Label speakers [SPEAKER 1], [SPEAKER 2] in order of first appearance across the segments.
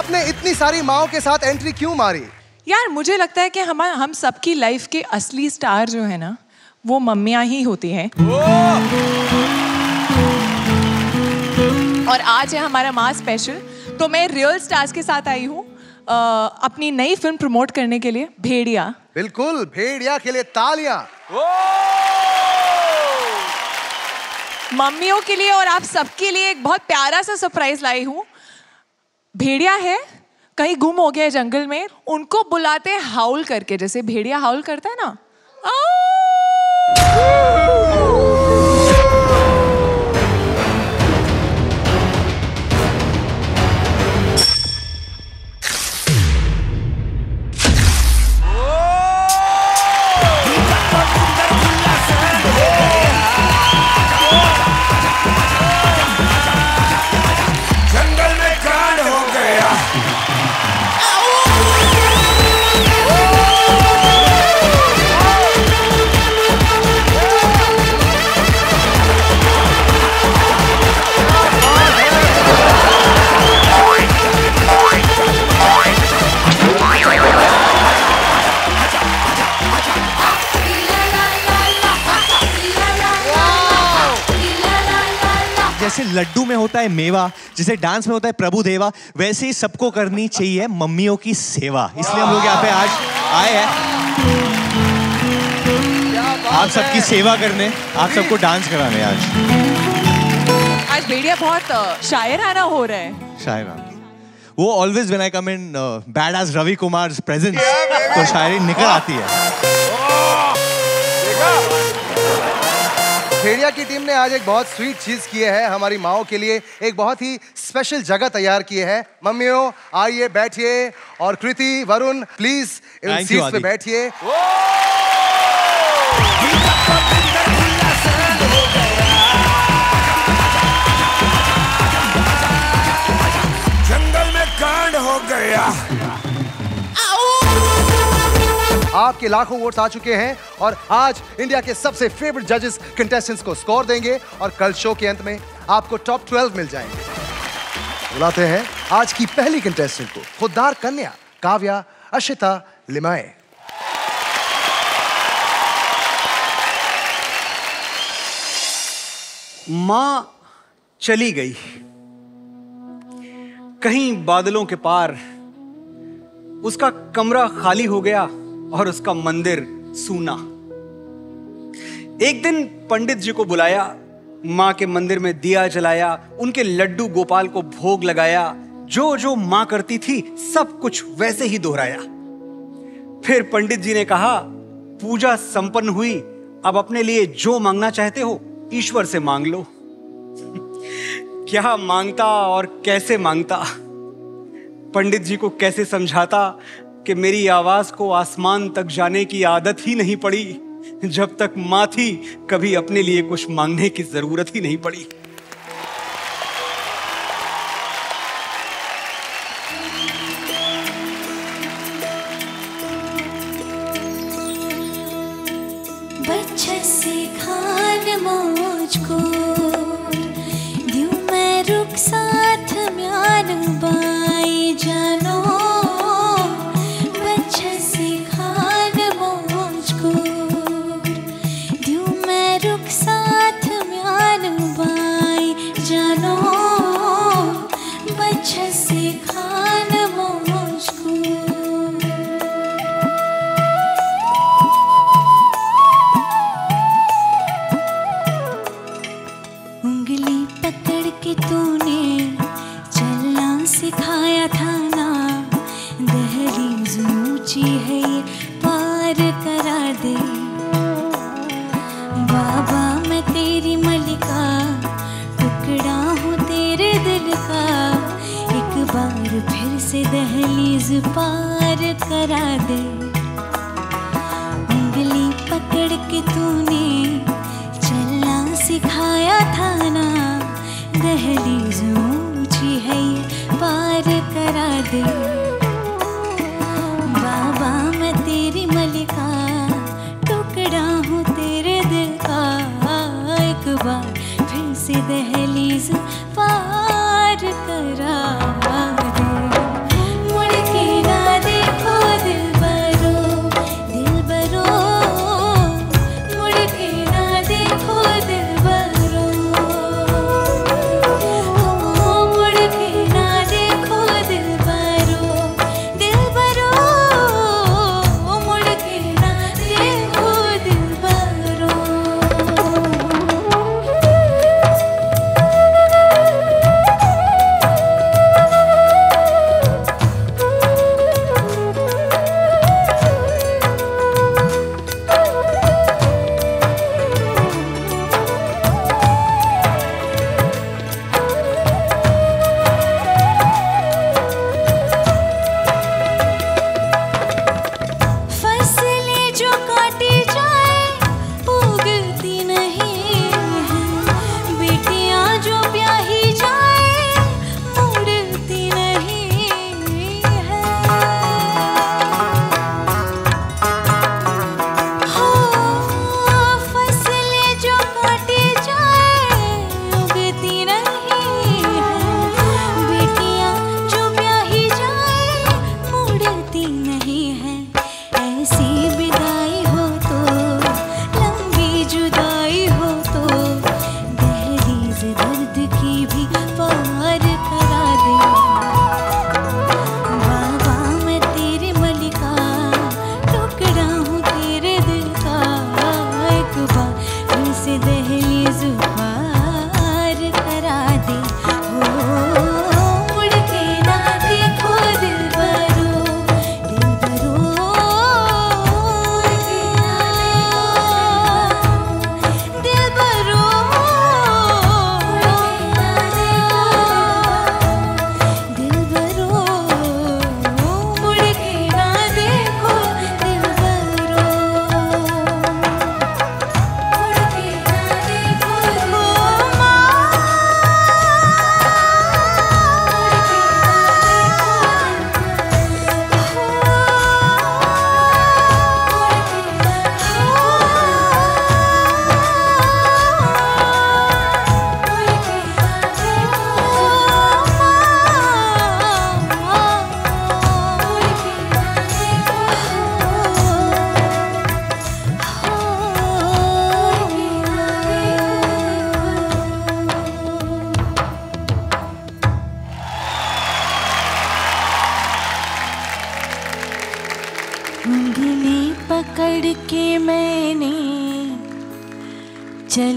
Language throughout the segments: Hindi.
[SPEAKER 1] आपने इतनी सारी माओं के साथ एंट्री क्यों मारी?
[SPEAKER 2] यार मुझे लगता है कि हम सबकी लाइफ के असली स्टार जो है ना, वो मम्मियाँ ही होती हैं। और आज है हमारा माँ स्पेशल, तो मैं रियल स्टार्स के साथ आई हूँ अपनी नई फिल्म प्रमोट करने के लिए, भेड़िया।
[SPEAKER 1] बिल्कुल, भेड़िया के लिए तालियां।
[SPEAKER 2] मम्मियों के लिए और आप सबके लिए एक बहुत प्यारा सा सरप्राइज लाई हूँ। भेड़िया है, कहीं गुम हो गया है जंगल में, उनको बुलाते हैं हाउल करके, जैसे भेड़िया हाउल करता है ना।
[SPEAKER 3] जैसे लड्डू में होता है मेवा, जैसे डांस में होता है प्रभु देवा, वैसे ही सबको करनी चाहिए मम्मियों की सेवा। इसलिए हम लोग यहाँ पे आज आए हैं आप सबकी सेवा करने, आप सबको डांस कराने।
[SPEAKER 2] आज भेड़िया बहुत शायराना हो रहा है।
[SPEAKER 3] शायराना, वो always when I come in bad age Ravi Kumar presence, तो शायरी निकल आती है।
[SPEAKER 1] भेड़िया की टीम ने आज एक बहुत स्वीट चीज की है, हमारी माओं के लिए एक बहुत ही स्पेशल जगह तैयार की है। मम्मियों आइए बैठिए, और Kriti, Varun please in seats पे बैठिए।
[SPEAKER 4] जंगल में कांड हो गया।
[SPEAKER 1] आपके लाखों वोट्स आ चुके हैं और आज इंडिया के सबसे फेवरेट जजेस कंटेस्टेंट्स को स्कोर देंगे और कल शो के अंत में आपको टॉप 12 मिल जाएंगे। बुलाते हैं आज की पहली कंटेस्टेंट को, खुददार कन्या काव्या अशिता लिमाए।
[SPEAKER 5] माँ चली गई कहीं बादलों के पार, उसका कमरा खाली हो गया और उसका मंदिर सूना। एक दिन पंडित जी को बुलाया, माँ के मंदिर में दिया जलाया, उनके लड्डू गोपाल को भोग लगाया, जो जो माँ करती थी सब कुछ वैसे ही दोहराया। फिर पंडित जी ने कहा, पूजा संपन्न हुई, अब अपने लिए जो मांगना चाहते हो ईश्वर से मांग लो। क्या मांगता और कैसे मांगता, पंडित जी को कैसे समझाता कि मेरी आवाज को आसमान तक जाने की आदत ही नहीं पड़ी, जब तक मां थी कभी अपने लिए कुछ मांगने की जरूरत ही नहीं पड़ी।
[SPEAKER 6] बच्चे से खान मुझको द्यू मैं रुक साथ म्यान बाई जानो, बच्चे से खान मुझको द्यू मैं रुक साथ म्यान बाई जानो, बच्चे से खान मुझको। उंगली पकड़ के तूने चलना सिखाया था ना, दहलीज ऊंची है ये पार करा दे। बाबा मैं तेरी मलिका, टुकड़ा हूँ तेरे दिल का, एक बार फिर से दहलीज पार करा दे। उंगली पकड़ के तूने चलना सिखाया था ना, दहलीज ऊंची है ये पार करा दे। बाबा मैं तेरी मलिका, टुकड़ा हूँ तेरे दिल का, एक बार फिर से दहलीज पार करा दे।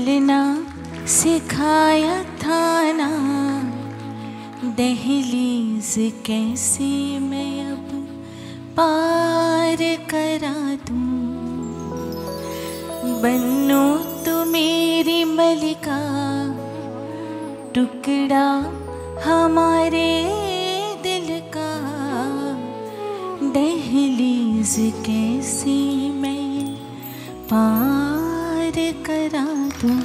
[SPEAKER 6] चलना सिखाया था ना, दहलीज कैसे मैं अब पार करा दूं। बनो तो मेरी मलिका, टुकड़ा हमारे दिल का, दहलीज कैसे मैं पार करा दूं।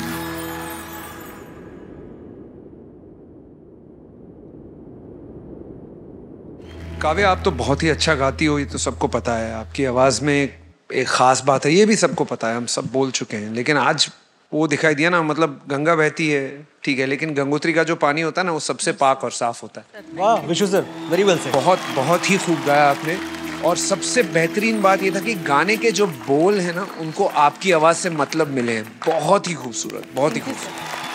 [SPEAKER 7] काव्या, आप तो बहुत ही अच्छा गाती हो, ये तो सबको पता है। आपकी आवाज़ में एक ख़ास बात है, ये भी सबको पता है, हम सब बोल चुके हैं। लेकिन आज वो दिखाई दिया ना, मतलब गंगा बहती है ठीक है, लेकिन गंगोत्री का जो पानी होता है ना, वो सबसे पाक और साफ होता है।
[SPEAKER 3] वाह Vishu sir, very well said.
[SPEAKER 7] बहुत बहुत ही खूब गाया आपने। और सबसे बेहतरीन बात ये था कि गाने के जो बोल हैं ना, उनको आपकी आवाज़ से मतलब मिले हैं। बहुत ही खूबसूरत, बहुत ही खूबसूरत।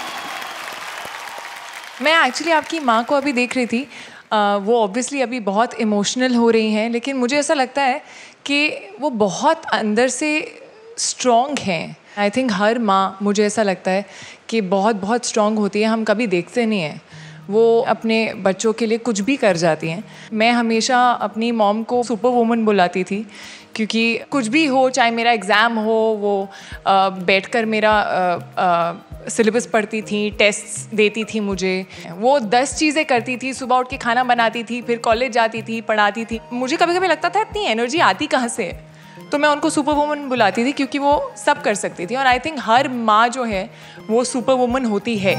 [SPEAKER 2] मैं एक्चुअली आपकी माँ को अभी देख रही थी, वो ऑब्वियसली अभी बहुत इमोशनल हो रही हैं, लेकिन मुझे ऐसा लगता है कि वो बहुत अंदर से स्ट्रॉन्ग हैं। आई थिंक हर माँ, मुझे ऐसा लगता है कि बहुत बहुत स्ट्रॉन्ग होती है, हम कभी देखते नहीं हैं। वो अपने बच्चों के लिए कुछ भी कर जाती हैं। मैं हमेशा अपनी मॉम को सुपर वुमन बुलाती थी, क्योंकि कुछ भी हो, चाहे मेरा एग्ज़ाम हो, वो बैठकर मेरा सिलेबस पढ़ती थी, टेस्ट देती थी मुझे। वो 10 चीज़ें करती थी, सुबह उठ के खाना बनाती थी, फिर कॉलेज जाती थी, पढ़ाती थी। मुझे कभी कभी लगता था इतनी एनर्जी आती कहाँ से, तो मैं उनको सुपर वुमन बुलाती थी, क्योंकि वो सब कर सकती थी। और आई थिंक हर माँ जो है वो सुपर वुमन होती है।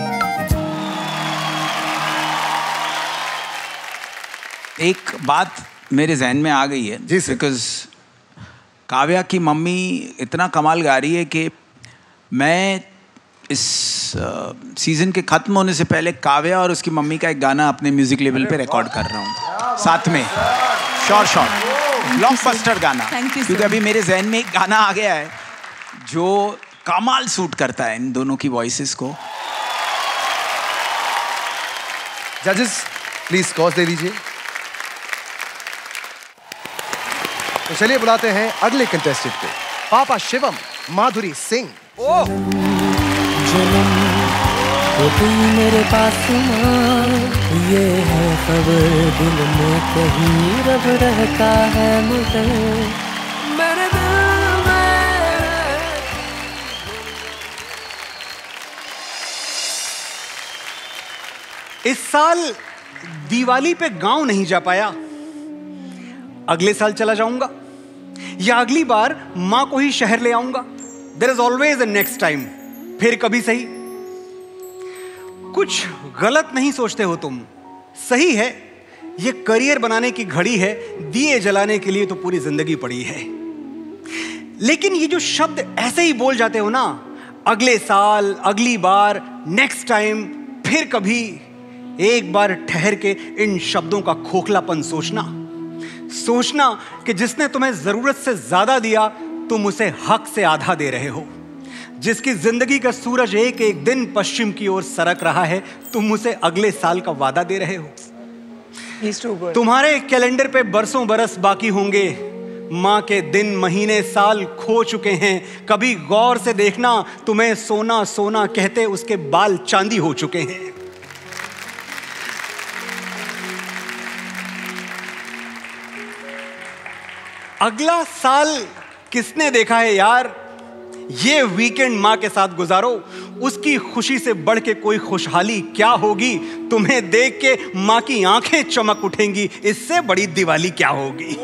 [SPEAKER 4] एक बात मेरे जहन में आ गई है, बिकॉज काव्या की मम्मी इतना कमाल गा रही है कि मैं इस सीज़न के ख़त्म होने से पहले काव्या और उसकी मम्मी का एक गाना अपने म्यूज़िक लेवल पे रिकॉर्ड कर रहा हूँ साथ में। शॉर्ट ब्लॉकबस्टर गाना, क्योंकि अभी मेरे जहन में एक गाना आ गया है जो कमाल सूट करता है इन दोनों की वॉइसेस को।
[SPEAKER 1] जजेस प्लीज स्कोर्स दे दीजिए। तो चलिए बुलाते हैं अगले कंटेस्टेंट को, पापा शिवम, माधुरी सिंह।
[SPEAKER 8] जन्म तो तुम मेरे पास ना, ये है खबर दिल में कहीं रब रहता है मुझे मेरे दिल में।
[SPEAKER 5] इस साल दिवाली पे गांव नहीं जा पाया, अगले साल चला जाऊंगा, या अगली बार मां को ही शहर ले आऊंगा। There is always a next time. फिर कभी सही। कुछ गलत नहीं सोचते हो तुम, सही है। ये करियर बनाने की घड़ी है, दिए जलाने के लिए तो पूरी जिंदगी पड़ी है। लेकिन ये जो शब्द ऐसे ही बोल जाते हो ना, अगले साल, अगली बार, नेक्स्ट टाइम, फिर कभी, एक बार ठहर के इन शब्दों का खोखलापन सोचना कि जिसने तुम्हें जरूरत से ज्यादा दिया, तुम उसे हक से आधा दे रहे हो। जिसकी जिंदगी का सूरज एक एक दिन पश्चिम की ओर सरक रहा है, तुम उसे अगले साल का वादा दे रहे हो। तुम्हारे कैलेंडर पे बरसों बरस बाकी होंगे, माँ के दिन महीने साल खो चुके हैं। कभी गौर से देखना, तुम्हें सोना सोना कहते उसके बाल चांदी हो चुके हैं। अगला साल किसने देखा है यार? ये वीकेंड माँ के साथ गुजारो, उसकी खुशी से बढ़ के कोई खुशहाली क्या होगी? तुम्हें देख के माँ की आंखें चमक उठेंगी, इससे बड़ी दिवाली क्या होगी?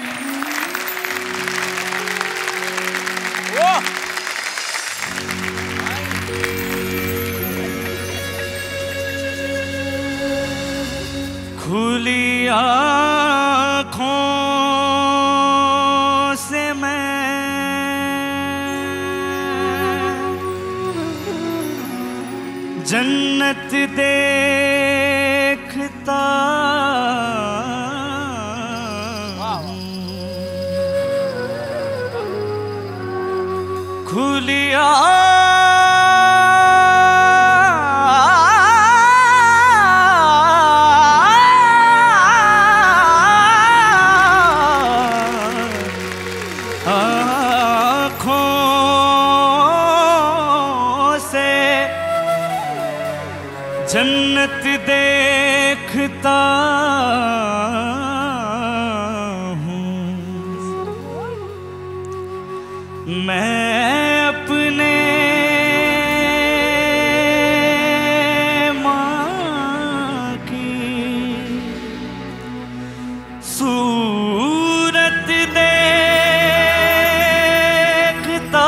[SPEAKER 8] खुली आँखों से मैं जन्नत देखता हूँ। खुली
[SPEAKER 9] जन्नत देखता हूँ मैं अपने माँ की सूरत देखता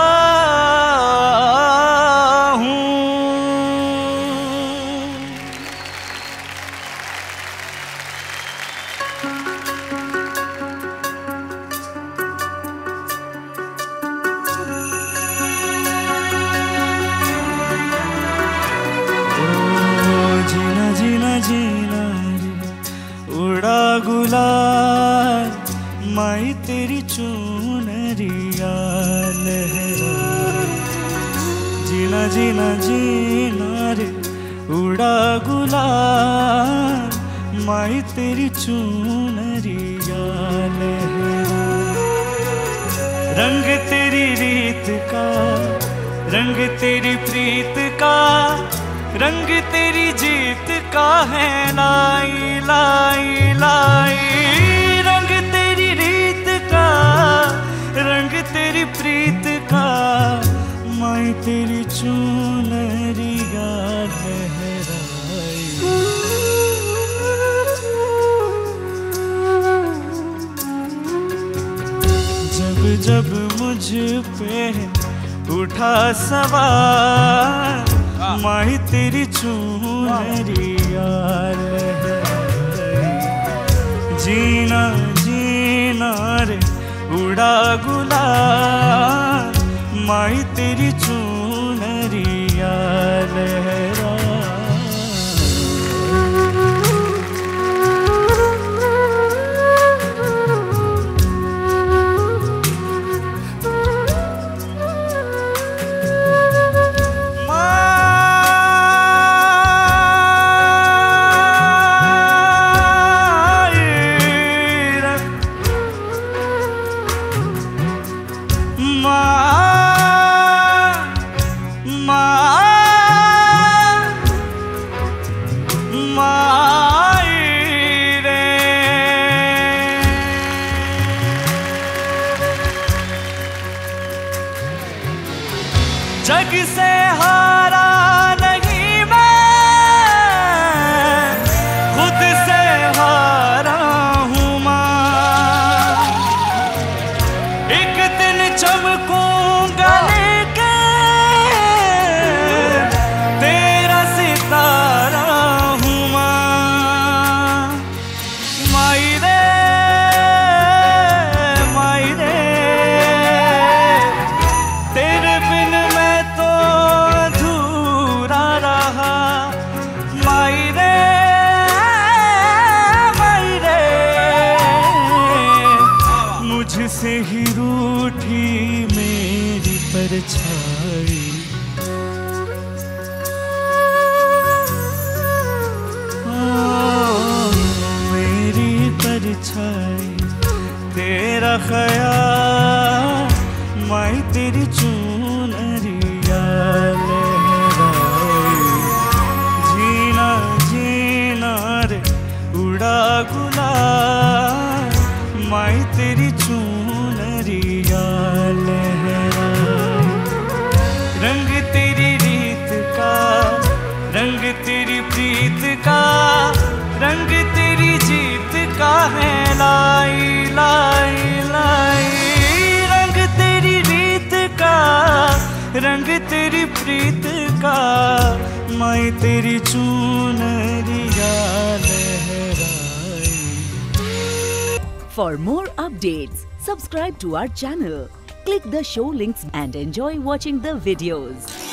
[SPEAKER 9] गुलाल माई तेरी चुनरिया लहराए जीना जीना जीना रे उड़ा गुलाल माई तेरी चुनरिया लहराए रंग तेरी रीत का रंग तेरी प्रीत का रंग तेरी जीत का है लाई लाई लाई रंग तेरी रीत का रंग तेरी प्रीत का माई तेरी चुनरिया लहराई जब जब मुझ पे उठा सवार माही तेरी चुनरिया जीना जीना रे उड़ा गुलाल माही तेरी चुनरिया लहरा जग से हारा नहीं मैं खुद से हारा हूँ माँ एक दिन चमकूंगा लेके तेरा सितारा हूँ माँ माई रे तेरे बिन से ही रूठी मेरी परछाई मेरी परछाई तेरा ख्याल माई तेरी चुनरिया लहराई जीना जीना रे उड़ा गुलाल माई तेरी चुनरिया लहराई रंग तेरी रीत का रंग तेरी प्रीत का रंग तेरी जीत का है लाई लाई लाई रंग तेरी रीत का रंग तेरी प्रीत का माई तेरी चुनरिया लहराई।
[SPEAKER 10] For more updates, subscribe to our channel, click the show links and enjoy watching the videos.